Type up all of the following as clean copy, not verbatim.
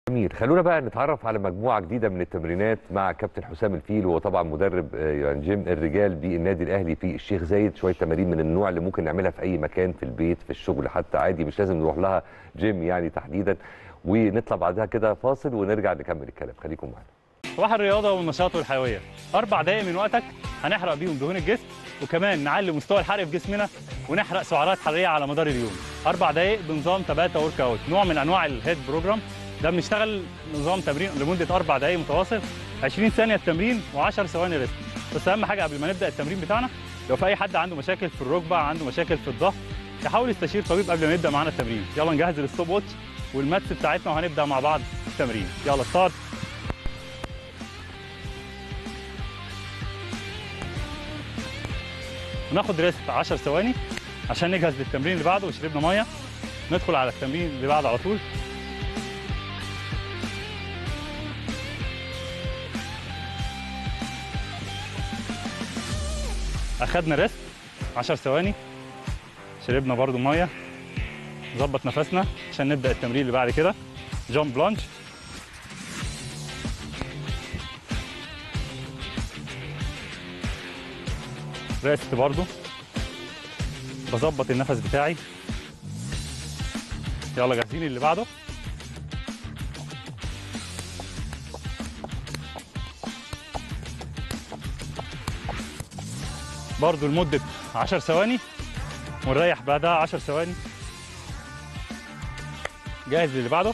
جميل. خلونا بقى نتعرف على مجموعه جديده من التمرينات مع كابتن حسام الفيل، وهو طبعا مدرب يعني جيم الرجال بالنادي الاهلي في الشيخ زايد. شويه تمارين من النوع اللي ممكن نعملها في اي مكان، في البيت، في الشغل حتى، عادي، مش لازم نروح لها جيم يعني تحديدا. ونطلع بعدها كده فاصل ونرجع نكمل الكلام، خليكم معانا. صباح الرياضه والنشاط والحيويه، 4 دقائق من وقتك هنحرق بيهم دهون الجسم، وكمان نعلي مستوى الحرق في جسمنا ونحرق سعرات حراريه على مدار اليوم. 4 دقائق بنظام تباتا ورك اوت، نوع من انواع الهيد بروجرام. ده بنشتغل نظام تمرين لمده 4 دقائق متواصل، 20 ثانيه التمرين و10 ثواني ريست. بس اهم حاجه قبل ما نبدا التمرين بتاعنا، لو في اي حد عنده مشاكل في الركبه، عنده مشاكل في الظهر، يحاول يستشير طبيب قبل ما يبدا معانا التمرين. يلا نجهز الستوب ووتش والماتس بتاعتنا وهنبدا مع بعض التمرين. يلا ستارت. وناخد ريست 10 ثواني عشان نجهز للتمرين اللي بعده، وشربنا ميه ندخل على التمرين اللي بعده على طول. اخدنا ريست 10 ثواني، شربنا برضو ميه، نظبط نفسنا عشان نبدا التمرين اللي بعد كده. جامب لانج، ريست برضو، بظبط النفس بتاعي. يلا جاهزين اللي بعده. برضو لمدة 10 ثواني ونريح بعدها 10 ثواني. جاهز للي بعده.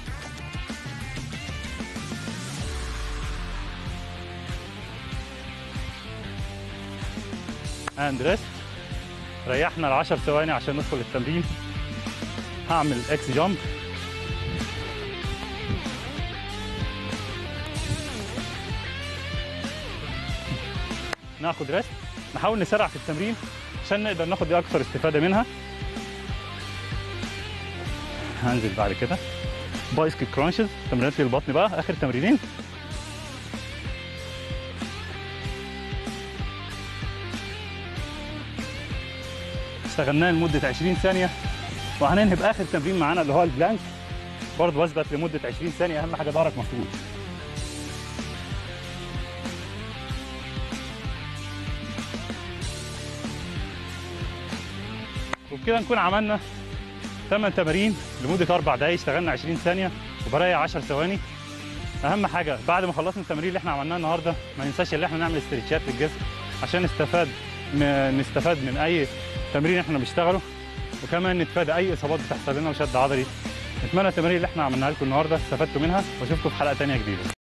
اند ريست. ريحنا ل 10 ثواني عشان ندخل التمرين. هعمل اكس جامب، ناخد ريست. نحاول نسرع في التمرين عشان نقدر ناخد اكثر استفاده منها. هنزل بعد كده بايسكل كرانشز، تمرينات للبطن بقى، اخر تمرينين. اشتغلناه لمده 20 ثانيه، وهننهي باخر تمرين معانا اللي هو البلانك. برضه بثبت لمده 20 ثانيه، اهم حاجه ظهرك مفروض. وبكده نكون عملنا 8 تمارين لمده 4 دقائق، اشتغلنا 20 ثانيه وبريح 10 ثواني. اهم حاجه بعد ما خلصنا التمارين اللي احنا عملناها النهارده، ما ننساش ان احنا نعمل استرتشات للجسم عشان نستفاد من اي تمرين احنا بنشتغله، وكمان نتفادى اي اصابات بتحصل لنا وشد عضلي. اتمنى التمارين اللي احنا عملناها لكم النهارده استفدتوا منها، واشوفكم في حلقه ثانيه جديده.